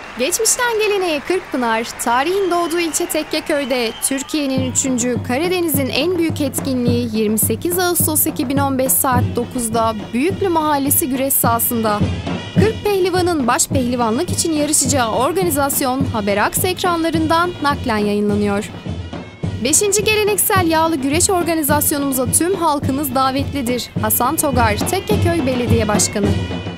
Geçmişten geleneğe Kırkpınar, tarihin doğduğu ilçe Tekkeköy'de Türkiye'nin 3. Karadeniz'in en büyük etkinliği 28 Ağustos 2015 saat 9'da Büyüklü Mahallesi güreş sahasında. 40 pehlivanın baş pehlivanlık için yarışacağı organizasyon Haberaks ekranlarından naklen yayınlanıyor. 5. geleneksel yağlı güreş organizasyonumuza tüm halkımız davetlidir. Hasan Togar, Tekkeköy Belediye Başkanı.